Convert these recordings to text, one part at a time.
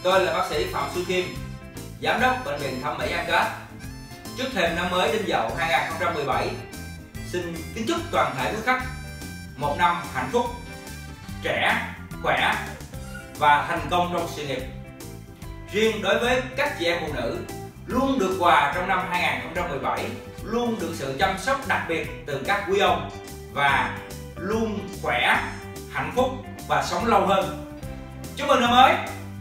Tôi là bác sĩ Phạm Xuân Kim, Giám đốc Bệnh viện Thẩm mỹ MCAS. Trước thềm năm mới Đinh Dậu 2017, xin kính chúc toàn thể quý khách một năm hạnh phúc, trẻ, khỏe và thành công trong sự nghiệp. Riêng đối với các chị em phụ nữ, luôn được quà trong năm 2017, luôn được sự chăm sóc đặc biệt từ các quý ông và luôn khỏe, hạnh phúc và sống lâu hơn. Chúc mừng năm mới!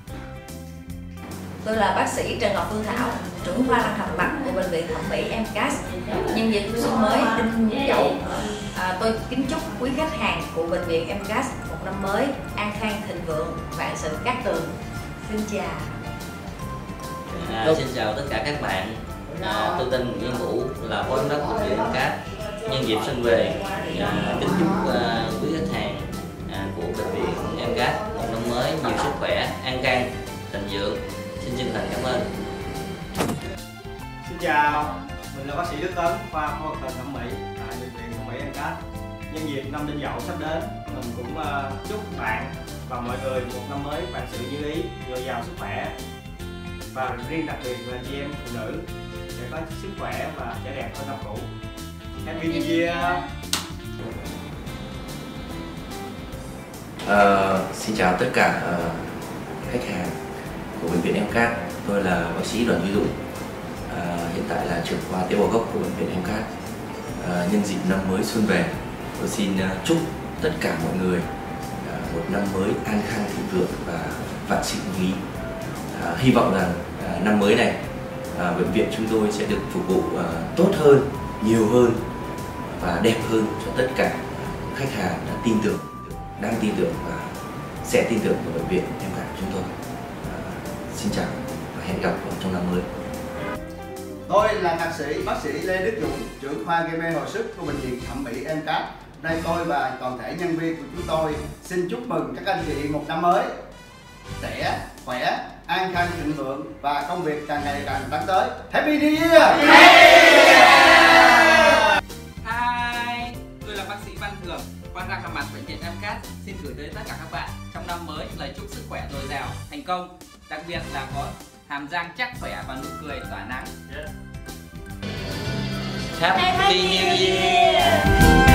Tôi là bác sĩ Trần Ngọc Phương Thảo, trưởng khoa răng hàm mặt của Bệnh viện Thẩm mỹ MCAS. Nhân dịp xuân mới Đinh Dậu, tôi kính chúc quý khách hàng của Bệnh viện MCAS một năm mới an khang thịnh vượng, vạn sự cát tường. Xin chào. Xin chào tất cả các bạn. Tôi tên Nguyễn Vũ, là phó giám đốc Bệnh viện MCAS. Nhân dịp xuân về, kính chúc quý khách hàng của Bệnh viện MCAS một năm mới nhiều sức khỏe, an khang, thịnh vượng. Xin chân thành cảm ơn. Xin chào, mình là bác sĩ Đức Tấn, khoa phẫu thuật thẩm mỹ tại Bệnh viện Thẩm mỹ MCAS. Nhân dịp năm Đinh Dậu sắp đến, mình cũng chúc bạn và mọi người một năm mới vạn sự như ý, dồi dào sức khỏe. Và riêng đặc biệt là chị em phụ nữ sẽ có sức khỏe và trẻ đẹp hơn năm cũ. Happy New Year! Xin chào tất cả khách hàng của Bệnh viện MCAS. Tôi là bác sĩ Đoàn Duy Dũng, hiện tại là trưởng khoa tế bào gốc của Bệnh viện MCAS. Nhân dịp năm mới xuân về, tôi xin chúc tất cả mọi người một năm mới an khang thịnh vượng và vạn sự như ý. Hy vọng rằng năm mới này bệnh viện chúng tôi sẽ được phục vụ tốt hơn, nhiều hơn và đẹp hơn cho tất cả khách hàng đã tin tưởng, đang tin tưởng và sẽ tin tưởng vào bệnh viện MCAS chúng tôi. Xin chào và hẹn gặp trong năm mới. Tôi là thạc sĩ bác sĩ Lê Đức Dũng, trưởng khoa gây mê hồi sức của Bệnh viện Thẩm mỹ MCAS. Đây tôi và toàn thể nhân viên của chúng tôi xin chúc mừng các anh chị một năm mới trẻ, khỏe, an khang thịnh vượng và công việc càng ngày càng tăng tới. Happy New Year! Hi, tôi là bác sĩ Văn Thường, khoa răng hàm mặt Bệnh viện MCAS. Xin gửi tới tất cả các bạn trong năm mới lời chúc sức khỏe dồi dào, thành công, đặc biệt là có hàm răng chắc khỏe và nụ cười tỏa nắng. Happy New Year!